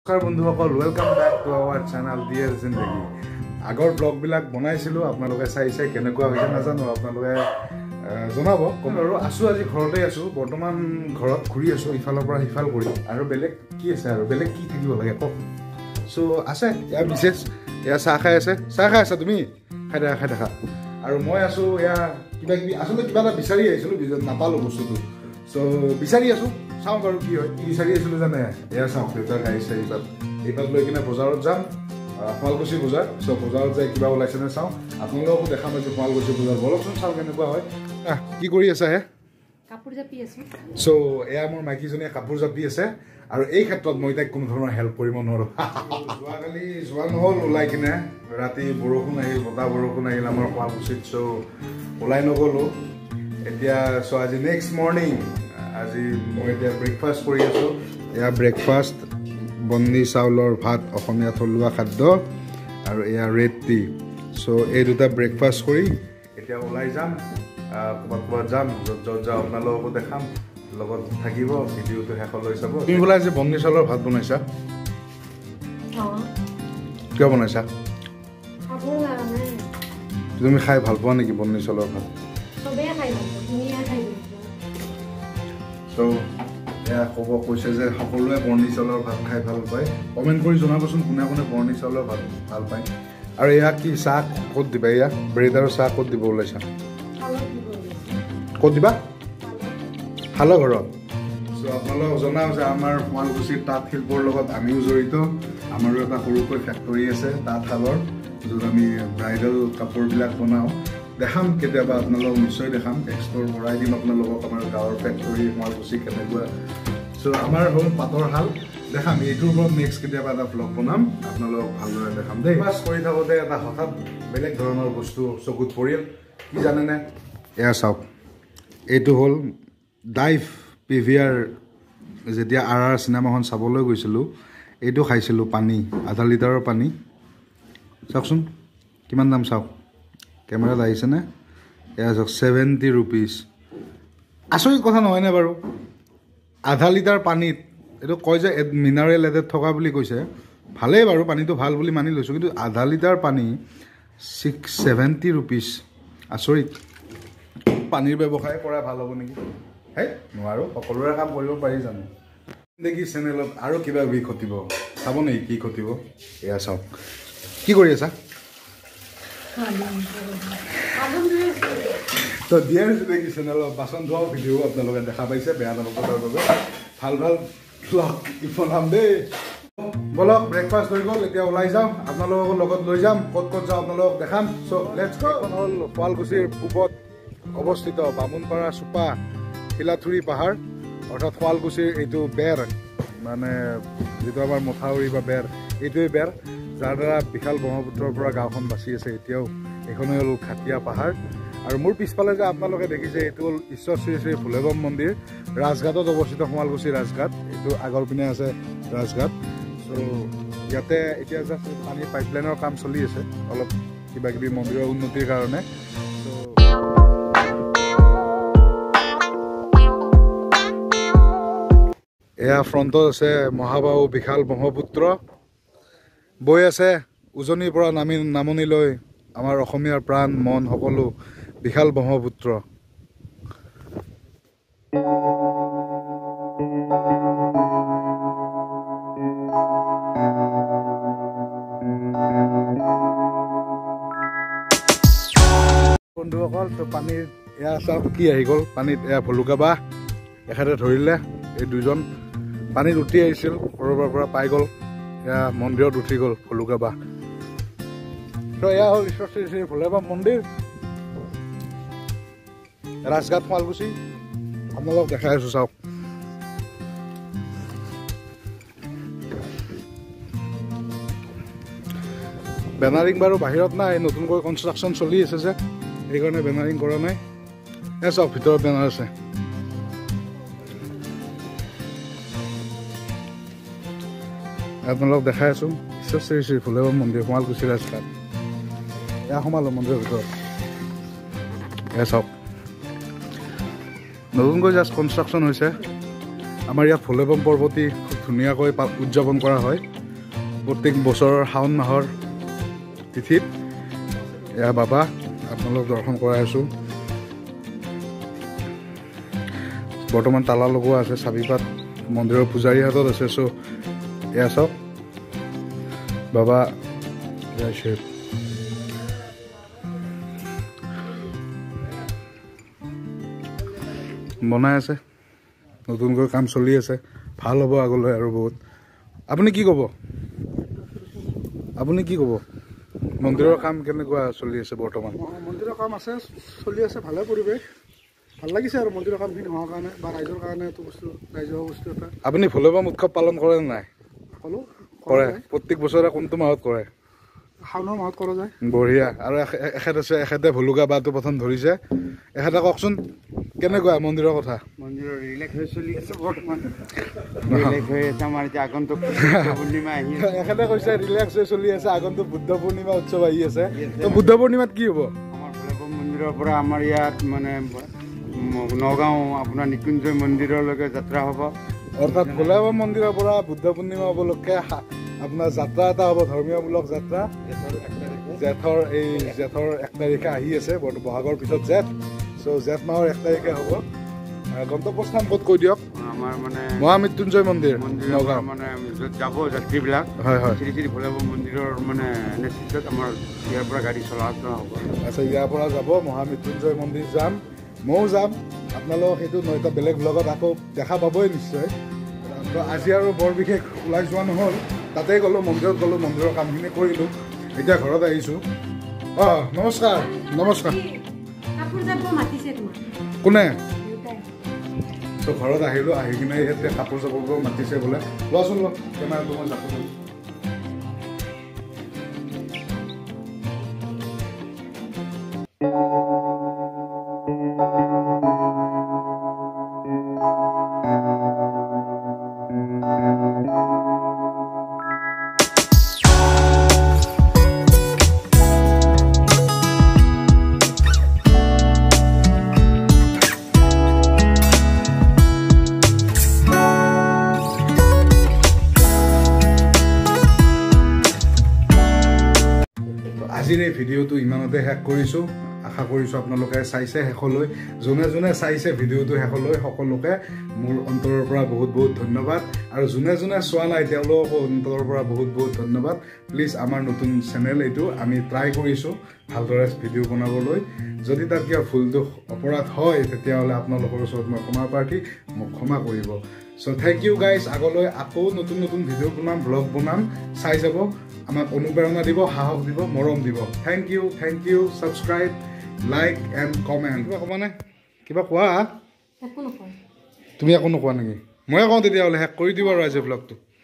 নমস্কাৰ বন্ধুসকল, welcome back to our channel Dear Zindagi. আগৰ ব্লগবিলাক বনাইছিলোঁ, আপোনালোকে চাইছে কেনেকুৱা হৈছে নাজানো, আপোনালোকে জনাব। আৰু আছোঁ আজি ঘৰতে আছোঁ, বৰ্তমান ঘৰত ঘূৰি আছোঁ ইফালৰ পৰা সিফাল কৰি। আৰু বেলেগ কি আছে আৰু বেলেগ কি থাকিব লাগে কওক। চ' আছে এয়া বিশেষ, এয়া চাহ খাই আছে। চাহ খাই আছা তুমি? খাই থাকা। আৰু মই আছোঁ এয়া কিবা কিবি, আচলতে কিবা এটা বিচাৰি আহিছিলোঁ, নাপালোঁ বস্তুটো। চ' বিচাৰি আছোঁ, চাওঁ বাৰু কি হয়। কি বিচাৰি আছিলোঁ জানে? এয়া চাওঁ, দেউতাৰ গাড়ী চাৰি এইপাত লৈ কিনে বজাৰত যাম, শুৱালকুছি বজাৰ। চ' বজাৰত যাই কিবা ওলাইছেনে চাওঁ, আপোনালোককো দেখাম আজি শুৱালকুছি বজাৰ। বলকচোন চাওঁ কেনেকুৱা হয়। কি কৰি আছা হে? কাপোৰ জাপি আছোঁ। চ' এয়া মোৰ মাইকীজনীয়ে কাপোৰ জাপি আছে, আৰু এই ক্ষেত্ৰত মই তাইক কোনো ধৰণৰ হেল্প কৰিব নোৱাৰোঁ। যোৱাকালি যোৱা নহ'ল ওলাই কিনে, ৰাতি বৰষুণ আহিল, বতাহ বৰষুণ আহিল আমাৰ শুৱালকুছিত। চ' ওলাই নগ'লোঁ। এতিয়া চ' আজি নেক্সট মৰ্ণিং, আজি মই এতিয়া ব্ৰেকফাষ্ট কৰি আছোঁ। এয়া ব্ৰেকফাষ্ট, বন্নি চাউলৰ ভাত, অসমীয়া থলুৱা খাদ্য, আৰু এয়া ৰেড টি। চ' এই দুটা ব্ৰেকফাষ্ট কৰি এতিয়া ওলাই যাম, ক'ৰবাত যাম, য'ত যাওঁ আপোনালোককো দেখাম, লগত থাকিব, ভিডিঅ'টো শেষলৈ চাব। তুমি বোলে আজি বন্নি চাউলৰ ভাত বনাইছা, কিয় বনাইছা? তুমি খাই ভাল পোৱা নেকি বন্নি চাউলৰ ভাত? চ' এয়া ক'ব কৈছে যে সকলোৱে বৰ্ণি চাউলৰ ভাত খাই ভাল পায়। কমেণ্ট কৰি জনাবচোন কোনে কোনে বৰ্ণি চাউলৰ ভাত ভাল পায়। আৰু এয়া কি চাহ ক'ত দিবা? এয়া ব্ৰেড আৰু চাহ ক'ত দিব ওলাইছা? ক'ত দিবা? শালৰ ঘৰত। চ' আপোনালোকক জনাওঁ যে আমাৰ শুৱালকুছিৰ তাঁত শিল্পৰ লগত আমিও জড়িত। আমাৰো এটা সৰুকৈ ফেক্টৰী আছে তাঁতশালৰ, য'ত আমি ব্ৰাইডেল কাপোৰবিলাক বনাওঁ। দেখাম কেতিয়াবা, আপোনালোকক নিশ্চয় দেখাম, এক্সপ্ল'ৰ কৰাই দিম আপোনালোকক আমাৰ গাঁৱৰ ফেক্টৰী শুৱালকুছি কেনেকুৱা। চ' আমাৰ হ'ল পাটৰ শাল, দেখাম এইটোৰ ওপৰত নেক্সট কেতিয়াবা এটা ব্লগ বনাম, আপোনালোকক ভালদৰে দেখাম দেই। ক্লাছ কৰি থাকোঁতে এটা হঠাৎ বেলেগ ধৰণৰ বস্তু চকুত পৰিল, কি জানেনে? এয়া চাওক, এইটো হ'ল ডাইভ PVR। যেতিয়া RR চিনেমাখন চাবলৈ গৈছিলোঁ, এইটো খাইছিলোঁ, পানী, আধা লিটাৰৰ পানী। চাওকচোন কিমান দাম, চাওক কেমেৰাত আহিছেনে? এয়া চাওক 70 rupees। আচৰিত কথা নহয়নে বাৰু? আধা লিটাৰ পানীত, এইটো কয় যে মিনাৰেল এডেড থকা বুলি কৈছে, ভালেই বাৰু, পানীটো ভাল বুলি মানি লৈছোঁ, কিন্তু আধা লিটাৰ পানী 70 rupees। আচৰিত। পানীৰ ব্যৱসায় কৰা ভাল হ'ব নেকি? হেই নোৱাৰোঁ, সকলোৰে কাম কৰিব পাৰি জানো? দেখি চেনেলত আৰু কিবা কিবি ঘটিব, চাব নেকি কি ঘটিব? এয়া চাওক, কি কৰি আছা? তো ডিয়াৰ জিন্দগী চেনেলত বাচন ধোৱা ভিডিঅ' আপোনালোকে দেখা পাইছে, বেয়া নাপাব তাৰ বাবে। ভাল ভাল ব্লগ বনাম দেই। বলক, ব্ৰেকফাষ্ট হৈ গ'ল, এতিয়া ওলাই যাওঁ, আপোনালোকক লগত লৈ যাম, ক'ত ক'ত যাওঁ আপোনালোকক দেখাম। So' let's go. এখন হ'ল শুৱালকুছিৰ পূবত অৱস্থিত বামুণপাৰা চুপা শিলাথুৰি পাহাৰ, অৰ্থাৎ শুৱালকুছিৰ এইটো বেৰ, মানে যিটো আমাৰ মথাউৰি বা বেৰ, এইটোৱে বেৰ, যাৰ দ্বাৰা বিশাল ব্ৰহ্মপুত্ৰৰ পৰা গাঁওখন বাচি আছে এতিয়াও। এইখনেই হ'ল খাটীয়া পাহাৰ। আৰু মোৰ পিছফালে যে আপোনালোকে দেখিছে, এইটো হ'ল ঈশ্বৰ শ্ৰী শ্ৰী ভোলেবম মন্দিৰ, ৰাজঘাটত অৱস্থিত, শুৱালকুছি ৰাজঘাট। এইটো আগৰ পিনে আছে ৰাজঘাট। চ' ইয়াতে এতিয়া জাষ্ট পানীৰ পাইপলাইনৰ কাম চলি আছে, অলপ কিবা কিবি মন্দিৰৰ উন্নতিৰ কাৰণে। এয়া ফ্ৰণ্টত আছে মহাবাহু বিশাল ব্ৰহ্মপুত্ৰ, বৈ আছে উজনিৰ পৰা নামনিলৈ আমাৰ অসমীয়াৰ প্ৰাণ মন সকলো বিশাল ব্ৰহ্মপুত্ৰ। বন্ধুসকল, তো পানীৰ এয়া চাওক কি আহি গ'ল পানীত, এয়া ভলুকা বাঁহ এখেতে ধৰিলে। এই দুজন পানীত উঠি আহিছিল, ক'ৰবাৰ পৰা পাই গ'ল, এয়া মন্দিৰত উঠি গ'ল ভলুকা বাঁহ। তো এয়া হ'ল ঈশ্বৰ শ্ৰী শ্ৰী ভোলেবম মন্দিৰ, ৰাজঘাট, শুৱালকুছি। আপোনালোকক দেখাই আছোঁ, চাওক। বেনাৰিং বাৰু বাহিৰত নাই, নতুনকৈ কনষ্ট্ৰাকশ্যন চলি আছে যে, সেইকাৰণে বেনাৰিং কৰা নাই। এয়া চাওক, ভিতৰত বেনাৰ আছে। আপোনালোকক দেখাই আছোঁ ঈশ্বৰ শ্ৰী শ্ৰী ভোলেবম মন্দিৰ, শুৱালকুছি ৰাজঘাট। এয়া সোমালোঁ মন্দিৰৰ ভিতৰত, এয়া চাওক, নতুনকৈ জাষ্ট কনষ্ট্ৰাকশ্যন হৈছে। আমাৰ ইয়াত ভোলেবম পৰ্বতী ধুনীয়াকৈ উদযাপন কৰা হয় প্ৰত্যেক বছৰৰ শাওণ মাহৰ তিথিত। এয়া বাবা আপোনালোক দৰ্শন কৰাই আছোঁ। বৰ্তমান তালা লগোৱা আছে, চাবিপাত মন্দিৰৰ পূজাৰীৰ হাতত আছে। চ' এয়া চাওক বাবা বনাই আছে, নতুনকৈ কাম চলি আছে, ভাল হ'ব আগলৈ আৰু বহুত। আপুনি কি ক'ব? মন্দিৰৰ কাম কেনেকুৱা চলি আছে বৰ্তমান? মন্দিৰৰ কাম আছে, চলি আছে, ভালে পৰিৱেশ, ভাল লাগিছে আৰু মন্দিৰৰ কামখিনি হোৱাৰ কাৰণে বা ৰাইজৰ কাৰণে এইটো বস্তু ৰাইজৰ বস্তু এটা। আপুনি ভৈৰৱম উৎসৱ পালন কৰে নে নাই? কৰে। প্ৰত্যেক বছৰে কোনটো মাহত কৰে? শাওণৰ মাহত কৰা যায়। বঢ়িয়া। আৰু এখেতে ভুলুকা বাটো প্ৰথম ধৰিছে, এখেতে কওকচোন কেনেকুৱা মন্দিৰৰ কথা? মন্দিৰৰ ৰিলেক্স হৈ চলি আছে বৰ্তমান, ৰিলেক্স হৈ আছে। আমাৰ এতিয়া আগন্তুক পূৰ্ণিমা আহি আছে। এখেতে কৈছে ৰিলেক্স হৈ চলি আছে, আগন্তুক বুদ্ধ পূৰ্ণিমা উৎসৱ আহি আছে। তো বুদ্ধ পূৰ্ণিমাত কি হ'ব? আমাৰ ভৈৰৱম মন্দিৰৰ পৰা আমাৰ ইয়াত মানে নগাঁও আপোনাৰ নিকুঞ্জয় মন্দিৰলৈকে যাত্ৰা হ'ব। অৰ্থাৎ ভৈৰৱম মন্দিৰৰ পৰা বুদ্ধ পূৰ্ণিমা উপলক্ষে আপোনাৰ যাত্ৰা এটা হ'ব, ধৰ্মীয়মূলক যাত্ৰা। জেঠৰ 1 তাৰিখে আহি আছে, বহাগৰ পিছত জেঠ। চ' জেঠ মাহৰ 1 তাৰিখে হ'ব। গন্তব্যস্থান ক'ত কৈ দিয়ক? আমাৰ মানে মহামৃত্যুঞ্জয় মন্দিৰ নগাঁও, মানে য'ত যাব যাত্ৰীবিলাক। হয় হয়। শ্ৰী শ্ৰী ভৈৰৱম মন্দিৰৰ মানে নেতৃত্বত আমাৰ ইয়াৰ পৰা গাড়ী চলাচল হ'ব। আচ্ছা, ইয়াৰ পৰা যাব মহামৃত্যুঞ্জয় মন্দিৰ যাম, ময়ো যাম। আপোনালোক সেইটো এটা বেলেগ ব্লগত আকৌ দেখা পাবই নিশ্চয়। আজি আৰু বৰ বিশেষ ওলাই যোৱা নহ'ল, তাতে গ'লোঁ, মন্দিৰত গ'লোঁ, মন্দিৰৰ কামখিনি কৰিলোঁ, এতিয়া ঘৰত আহিছোঁ। নমস্কাৰ। কোনে? ত' ঘৰত আহিলোঁ, আহি কিনে ইয়াতে কাপোৰ চাপোৰবোৰ মাতিছে বোলে। লোৱাচোন লওক কেমেৰাটো, মই যাব। আজিৰ এই ভিডিঅ'টো ইমানতে শেষ কৰিছোঁ। আশা কৰিছোঁ আপোনালোকে চাইছে শেষলৈ। যোনে যোনে চাইছে ভিডিঅ'টো শেষলৈ, সকলোকে মোৰ অন্তৰৰ পৰা বহুত বহুত ধন্যবাদ। আৰু যোনে যোনে চোৱা নাই তেওঁলোককো অন্তৰৰ পৰা বহুত বহুত ধন্যবাদ। প্লিজ, আমাৰ নতুন চেনেল এইটো, আমি ট্ৰাই কৰিছোঁ ভালদৰে ভিডিঅ' বনাবলৈ। যদি তাত কিবা ভুল দোষ অপৰাধ হয় তেতিয়াহ'লে আপোনালোকৰ ওচৰত মই ক্ষমা প্ৰাৰ্থী, মোক ক্ষমা কৰিব। So' thank you guys. আগলৈ আকৌ নতুন নতুন ভিডিঅ' বনাম, ব্লগ বনাম, চাই যাব, আমাক অনুপ্ৰেৰণা দিব, সাহস দিব, মৰম দিব। Thank you. Subscribe, like and comment. কিবা ক'বানে? কিবা কোৱা? তুমি একো নোকোৱা নেকি? ময়ে কওঁ তেতিয়াহ'লে, শেষ কৰি দিওঁ আৰু আজি ব্লগটো।